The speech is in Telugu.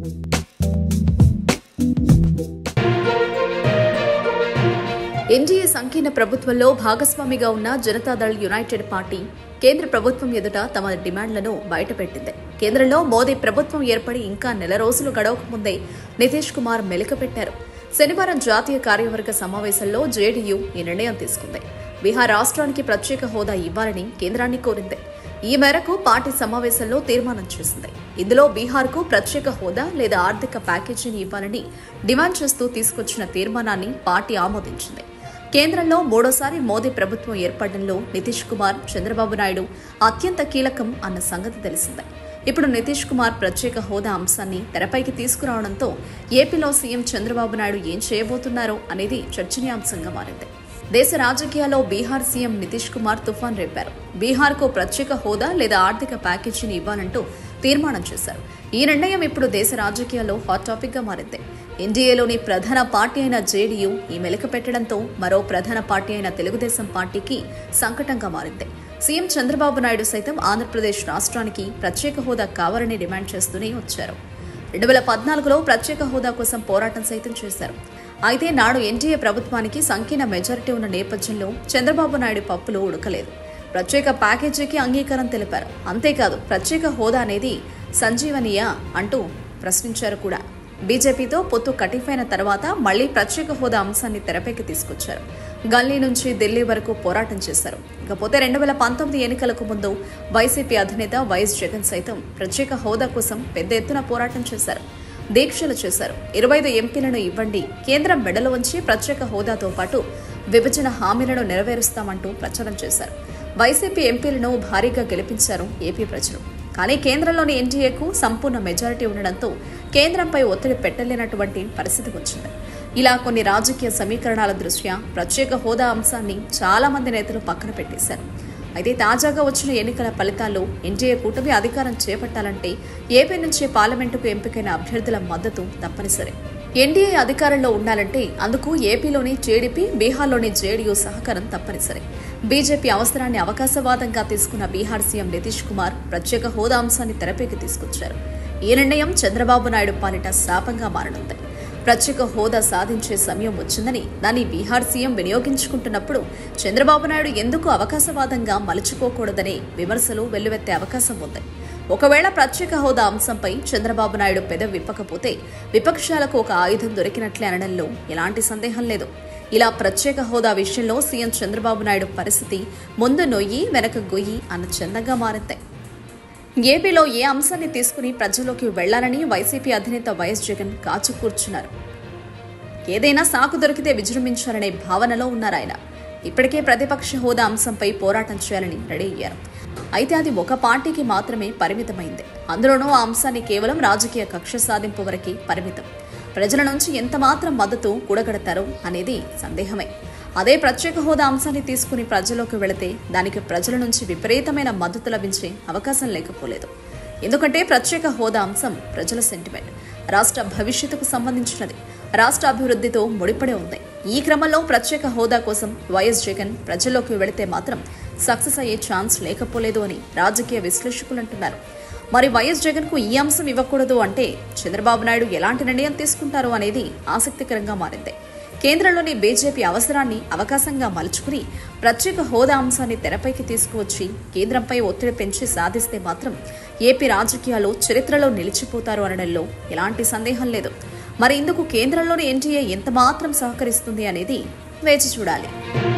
ఎన్డీఏ సంకీర్ణ ప్రభుత్వంలో భాగస్వామిగా ఉన్న జనతాదళ్ యునైటెడ్ పార్టీ కేంద్ర ప్రభుత్వం ఎదుట తమ డిమాండ్లను బయటపెట్టింది. కేంద్రంలో మోదీ ప్రభుత్వం ఏర్పడి ఇంకా నెల రోజులు గడవకముందే నితీష్ కుమార్ మెలికపెట్టారు. శనివారం జాతీయ కార్యవర్గ సమావేశంలో జేడీయూ ఈ నిర్ణయం తీసుకుంది. బీహార్ రాష్ట్రానికి ప్రత్యేక హోదా ఇవ్వాలని కేంద్రాన్ని కోరింది. ఈ మేరకు పార్టీ సమావేశంలో తీర్మానం చేసింది. ఇందులో బీహార్కు ప్రత్యేక హోదా లేదా ఆర్థిక ప్యాకేజీని ఇవ్వాలని డిమాండ్ చేస్తూ తీసుకొచ్చిన తీర్మానాన్ని పార్టీ ఆమోదించింది. కేంద్రంలో మూడోసారి మోదీ ప్రభుత్వం ఏర్పడడంలో నితీష్ కుమార్, చంద్రబాబు నాయుడు అత్యంత కీలకం అన్న సంగతి తెలిసిందే. ఇప్పుడు నితీష్ కుమార్ ప్రత్యేక హోదా అంశాన్ని తెరపైకి తీసుకురావడంతో ఏపీలో సీఎం చంద్రబాబు నాయుడు ఏం చేయబోతున్నారో అనేది చర్చనీయాంశంగా మారింది. దేశ రాజకీయాల్లో బీహార్ సీఎం నితీష్ కుమార్ తుఫాన్ రేపారు. బీహార్కు ప్రత్యేక హోదా లేదా ఆర్థిక ప్యాకేజీని ఇవ్వాలంటూ తీర్మానం చేశారు. ఈ నిర్ణయం ఇప్పుడు దేశ రాజకీయాల్లో హాట్ టాపిక్ గా మారింది. ఎన్డీఏలోని ప్రధాన పార్టీ అయిన జేడీయూ ఈ మెలిక పెట్టడంతో మరో ప్రధాన పార్టీ అయిన తెలుగుదేశం పార్టీకి సంకటంగా మారింది. సీఎం చంద్రబాబు నాయుడు సైతం ఆంధ్రప్రదేశ్ రాష్ట్రానికి ప్రత్యేక హోదా కావాలని డిమాండ్ చేస్తూనే వచ్చారు. 2014లో ప్రత్యేక హోదా కోసం పోరాటం సైతం చేశారు. అయితే నాడు ఎన్డీఏ ప్రభుత్వానికి సంకీర్ణ మెజారిటీ ఉన్న నేపథ్యంలో చంద్రబాబు నాయుడు పప్పులు ఉడకలేదు. ప్రత్యేక ప్యాకేజీకి అంగీకారం తెలిపారు. అంతేకాదు ప్రత్యేక హోదా అనేది సంజీవనీయ అంటూ ప్రశ్నించారు కూడా. బీజేపీతో పొత్తు కటిఫైన తర్వాత మళ్లీ ప్రత్యేక హోదా అంశాన్ని తెరపైకి తీసుకొచ్చారు. గల్లీ నుంచి ఢిల్లీ వరకు పోరాటం చేశారు. ఇకపోతే 2019 ఎన్నికలకు ముందు వైసీపీ అధినేత వైఎస్ జగన్ సైతం ప్రత్యేక హోదా కోసం పెద్ద ఎత్తున పోరాటం చేశారు. దీక్షలు చేశారు. 25 ఎంపీలను ఇవ్వండి, కేంద్రం మెడలు వంచి ప్రత్యేక హోదాతో పాటు విభజన హామీలను నెరవేరుస్తామంటూ ప్రచారం చేశారు. వైసీపీ ఎంపీలను భారీగా గెలిపించారు ఏపీ ప్రజలు. కానీ కేంద్రంలోని ఎన్డీఏకు సంపూర్ణ మెజారిటీ ఉండడంతో కేంద్రంపై ఒత్తిడి పెట్టలేనటువంటి పరిస్థితి వచ్చింది. ఇలా కొన్ని రాజకీయ సమీకరణాల దృష్ట్యా ప్రత్యేక హోదా అంశాన్ని చాలా మంది నేతలు పక్కన పెట్టేశారు. అయితే తాజాగా వచ్చిన ఎన్నికల ఫలితాల్లో ఎన్డీఏ కూటమి అధికారం చేపట్టాలంటే ఏపీ నుంచి పార్లమెంటుకు ఎంపికైన అభ్యర్థుల మద్దతు తప్పనిసరి. ఎన్డీఏ అధికారంలో ఉండాలంటే అందుకు ఏపీలోని టీడీపీ, బీహార్లోని జేడీయూ సహకారం తప్పనిసరి. బీజేపీ అవసరాన్ని అవకాశవాదంగా తీసుకున్న బీహార్ సీఎం నితీష్ కుమార్ ప్రత్యేక హోదా అంశాన్ని తెరపైకి తీసుకొచ్చారు. ఈ నిర్ణయం చంద్రబాబు నాయుడు పాలిట శాపంగా మారనుంది. ప్రత్యేక హోదా సాధించే సమయం వచ్చిందని దాన్ని బీహార్ సీఎం వినియోగించుకుంటున్నప్పుడు చంద్రబాబు నాయుడు ఎందుకు అవకాశవాదంగా మలుచుకోకూడదనే విమర్శలు వెల్లువెత్తే అవకాశం ఉంది. ఒకవేళ ప్రత్యేక హోదా అంశంపై చంద్రబాబు నాయుడు పెదవి విప్పకపోతే విపక్షాలకు ఒక ఆయుధం దొరికినట్లే అనడంలో ఎలాంటి సందేహం లేదు. ఇలా ప్రత్యేక హోదా విషయంలో సీఎం చంద్రబాబు నాయుడు పరిస్థితి ముందు నొయ్యి వెనక గొయ్యి అన్న చందంగా మారింది. ఏపీలో ఏ అంశాన్ని తీసుకుని ప్రజల్లోకి వెళ్లాలని వైసీపీ అధినేత వైఎస్ జగన్ కాచు కూర్చున్నారు. ఏదైనా సాకు దొరికితే విజృంభించాలనే భావనలో ఉన్నారాయన. ఇప్పటికే ప్రతిపక్ష హోదా అంశంపై పోరాటం చేయాలని రెడీ అయ్యారు. అయితే అది ఒక పార్టీకి మాత్రమే పరిమితమైంది. అందులోనూ ఆ అంశాన్ని కేవలం రాజకీయ కక్ష సాధింపు వరకే పరిమితం. ప్రజల నుంచి ఎంతమాత్రం మద్దతు కూడగడతారో అనేది సందేహమే. అదే ప్రత్యేక హోదా అంశాన్ని తీసుకుని ప్రజల్లోకి వెళితే దానికి ప్రజల నుంచి విపరీతమైన మద్దతు లభించే అవకాశం లేకపోలేదు. ఎందుకంటే ప్రత్యేక హోదా అంశం ప్రజల సెంటిమెంట్, రాష్ట్ర భవిష్యత్తుకు సంబంధించినది, రాష్ట్ర అభివృద్ధితో ముడిపడి ఉంది. ఈ క్రమంలో ప్రత్యేక హోదా కోసం వైఎస్ జగన్ ప్రజల్లోకి వెళితే మాత్రం సక్సెస్ అయ్యే ఛాన్స్ లేకపోలేదు అని రాజకీయ విశ్లేషకులు అంటున్నారు. మరి వైఎస్ జగన్ కు ఈ అంశం ఇవ్వకూడదు అంటే చంద్రబాబు నాయుడు ఎలాంటి నిర్ణయం తీసుకుంటారో అనేది ఆసక్తికరంగా మారింది. కేంద్రంలోని బీజేపీ అవసరాన్ని అవకాశంగా మలుచుకుని ప్రత్యేక హోదా అంశాన్ని తెరపైకి తీసుకువచ్చి కేంద్రంపై ఒత్తిడి పెంచి సాధిస్తే మాత్రం ఏపీ రాజకీయాలు చరిత్రలో నిలిచిపోతారు అనడంలో ఎలాంటి సందేహం లేదు. మరి ఇందుకు కేంద్రంలోని ఎన్డీఏ ఎంతమాత్రం సహకరిస్తుంది అనేది వేచి చూడాలి.